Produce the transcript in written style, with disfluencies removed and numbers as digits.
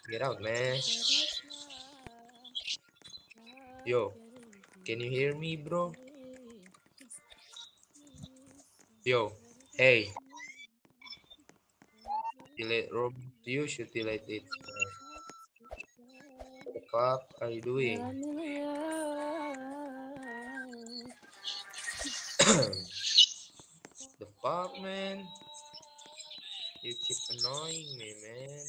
Get out, man. Yo, can you hear me, bro? Yo, hey, delete room. You should delete it. What the fuck are you doing? The fuck, man? You keep annoying me, man.